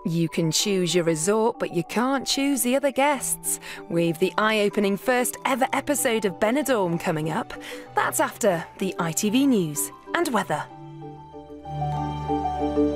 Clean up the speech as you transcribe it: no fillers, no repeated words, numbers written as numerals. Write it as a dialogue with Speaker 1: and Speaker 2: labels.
Speaker 1: You can choose your resort, but you can't choose the other guests. We've the eye-opening first ever episode of Benidorm coming up. That's after the ITV News and weather.